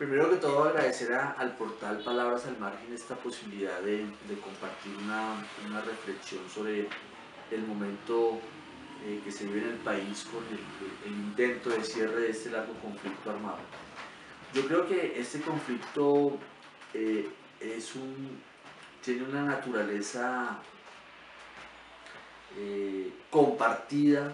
primero que todo agradecer al portal Palabras al Margen esta posibilidad de compartir una reflexión sobre el momento que se vive en el país con el intento de cierre de este largo conflicto armado. Yo creo que este conflicto eh, tiene una naturaleza compartida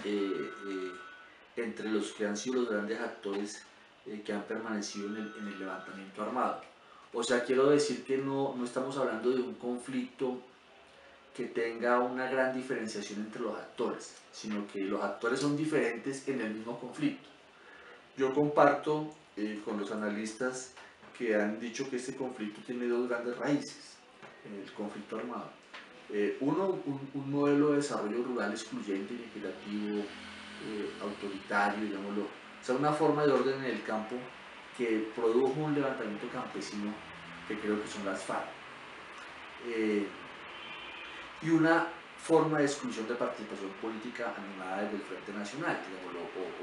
entre los que han sido los grandes actores que han permanecido en el levantamiento armado. O sea, quiero decir que no estamos hablando de un conflicto que tenga una gran diferenciación entre los actores, sino que los actores son diferentes en el mismo conflicto. Yo comparto con los analistas que han dicho que este conflicto tiene dos grandes raíces, el conflicto armado. Uno, un modelo de desarrollo rural excluyente, inequitativo, autoritario, digámoslo. O sea, una forma de orden en el campo que produjo un levantamiento campesino que creo que son las FARC. Y una forma de exclusión de participación política animada desde el Frente Nacional, digámoslo,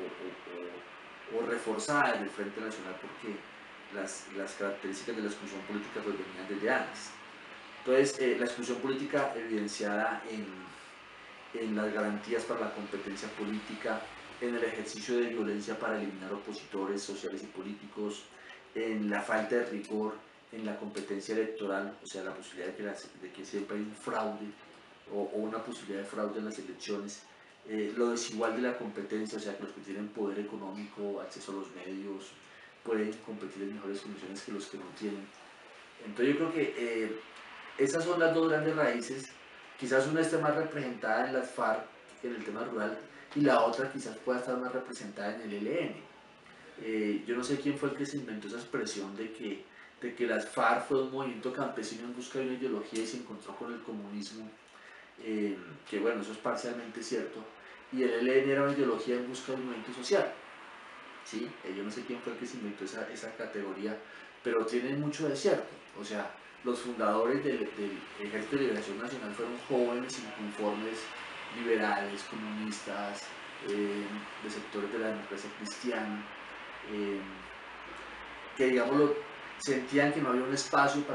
o reforzada desde el Frente Nacional, porque las características de la exclusión política pues venían desde antes. Entonces, la exclusión política evidenciada en las garantías para la competencia política, en el ejercicio de violencia para eliminar opositores sociales y políticos, en la falta de rigor en la competencia electoral, o sea, la posibilidad de que siempre hay un fraude o una posibilidad de fraude en las elecciones, lo desigual de la competencia, o sea, que los que tienen poder económico, acceso a los medios, pueden competir en mejores condiciones que los que no tienen. Entonces yo creo que esas son las dos grandes raíces. Quizás una esté más representada en las FARC, en el tema rural, y la otra quizás pueda estar más representada en el ELN. Yo no sé quién fue el que se inventó esa expresión de que las FARC fue un movimiento campesino en busca de una ideología y se encontró con el comunismo, que bueno, eso es parcialmente cierto, y el ELN era una ideología en busca de un movimiento social. ¿Sí? Yo no sé quién fue el que se inventó esa categoría, pero tiene mucho de cierto. O sea, los fundadores del Ejército de Liberación Nacional fueron jóvenes, inconformes, liberales, comunistas, de sectores de la democracia cristiana, eh, que digámoslo, sentían que no había un espacio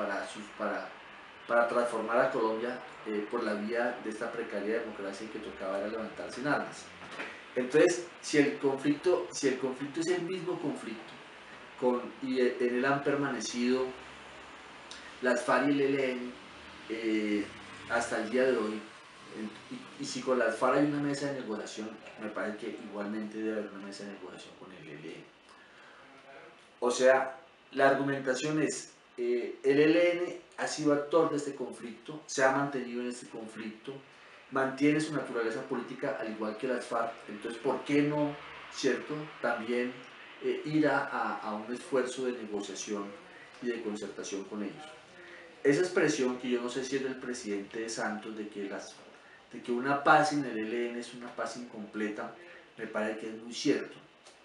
para transformar a Colombia por la vía de esta precaria democracia y que tocaba era levantarse en armas. Entonces, si el conflicto es el mismo conflicto, y en él han permanecido las FARC y el ELN hasta el día de hoy, y si con las FARC hay una mesa de negociación, me parece que igualmente debe haber una mesa de negociación con el ELN. O sea, la argumentación es, el ELN ha sido actor de este conflicto, se ha mantenido en este conflicto, mantiene su naturaleza política al igual que las FARC, entonces ¿por qué no, cierto, también ir a un esfuerzo de negociación y de concertación con ellos? Esa expresión que yo no sé si es del presidente Santos de que una paz sin el ELN es una paz incompleta, me parece que es muy cierto.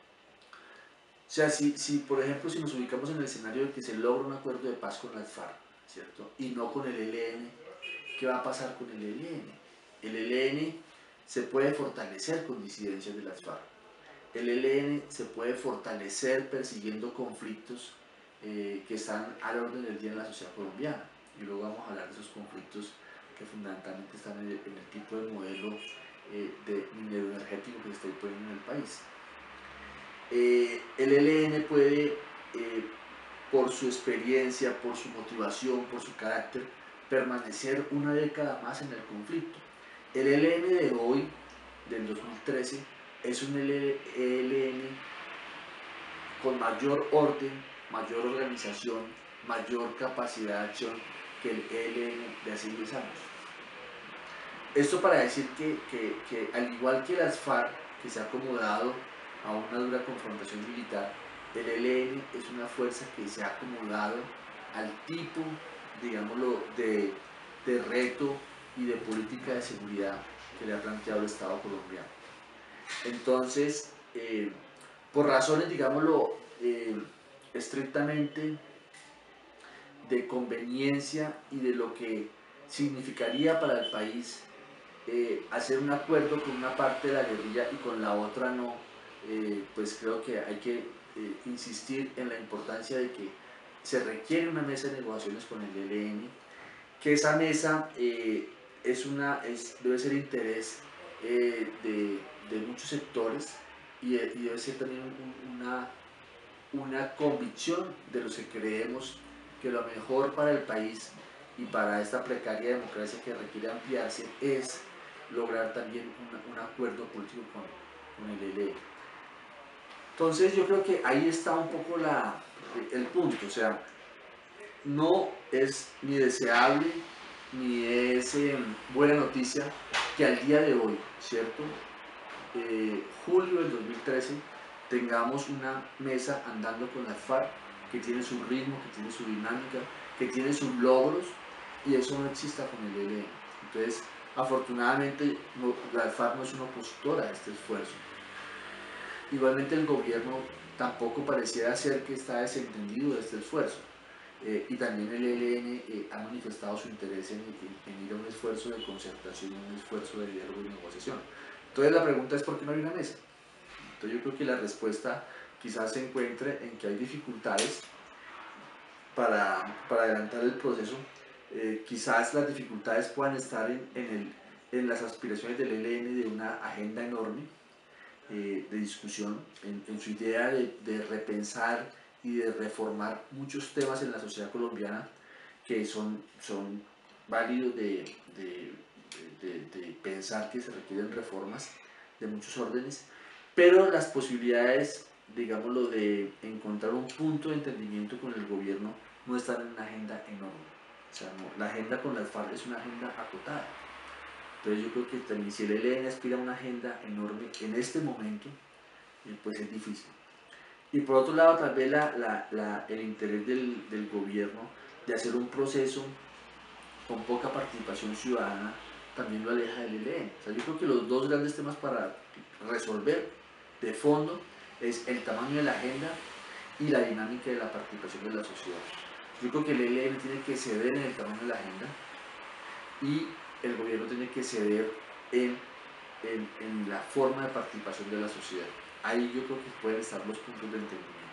O sea, por ejemplo, si nos ubicamos en el escenario de que se logra un acuerdo de paz con las FARC, ¿cierto? Y no con el ELN, ¿qué va a pasar con el ELN? El ELN se puede fortalecer con disidencias de las FARC. El ELN se puede fortalecer persiguiendo conflictos que están al orden del día en la sociedad colombiana. Y luego vamos a hablar de esos conflictos que fundamentalmente están en el tipo de modelo de minero energético que se está imponiendo en el país. El ELN puede, por su experiencia, por su motivación, por su carácter, permanecer una década más en el conflicto. El ELN de hoy, del 2013, es un ELN con mayor orden, mayor organización, mayor capacidad de acción que el ELN de hace 10 años. Esto para decir que al igual que las FARC, que se ha acomodado a una dura confrontación militar, el ELN es una fuerza que se ha acomodado al tipo, digámoslo, de reto y de política de seguridad que le ha planteado el Estado colombiano. Entonces, por razones, digámoslo, estrictamente de conveniencia y de lo que significaría para el país hacer un acuerdo con una parte de la guerrilla y con la otra no, pues creo que hay que insistir en la importancia de que se requiere una mesa de negociaciones con el ELN, que esa mesa debe ser interés de muchos sectores y debe ser también una convicción de los que creemos que lo mejor para el país y para esta precaria democracia que requiere ampliarse es lograr también un acuerdo político con el ELN. Entonces yo creo que ahí está un poco el punto, o sea, no es ni deseable ni es buena noticia que al día de hoy, ¿cierto? Julio del 2013, tengamos una mesa andando con la FARC que tiene su ritmo, que tiene su dinámica, que tiene sus logros, y eso no exista con el ELN. Entonces, afortunadamente, la FARC no es una opositora a este esfuerzo. Igualmente el gobierno tampoco pareciera ser que está desentendido de este esfuerzo. Y también el ELN ha manifestado su interés en ir a un esfuerzo de concertación, un esfuerzo de diálogo y negociación. Entonces la pregunta es ¿por qué no hay una mesa? Entonces yo creo que la respuesta quizás se encuentre en que hay dificultades para adelantar el proceso. Quizás las dificultades puedan estar en las aspiraciones del ELN de una agenda enorme de discusión, en su idea de repensar y de reformar muchos temas en la sociedad colombiana que son válidos de pensar que se requieren reformas de muchos órdenes, pero las posibilidades, digámoslo, de encontrar un punto de entendimiento con el gobierno no están en una agenda enorme. O sea, no, la agenda con las FARC es una agenda acotada. Entonces yo creo que también si el ELN aspira a una agenda enorme en este momento, pues es difícil. Y por otro lado, tal vez el interés del gobierno de hacer un proceso con poca participación ciudadana también lo aleja del ELN. O sea, yo creo que los dos grandes temas para resolver de fondo es el tamaño de la agenda y la dinámica de la participación de la sociedad. Yo creo que el ELN tiene que ceder en el tamaño de la agenda y el gobierno tiene que ceder en la forma de participación de la sociedad. Ahí yo creo que pueden estar los puntos de entendimiento.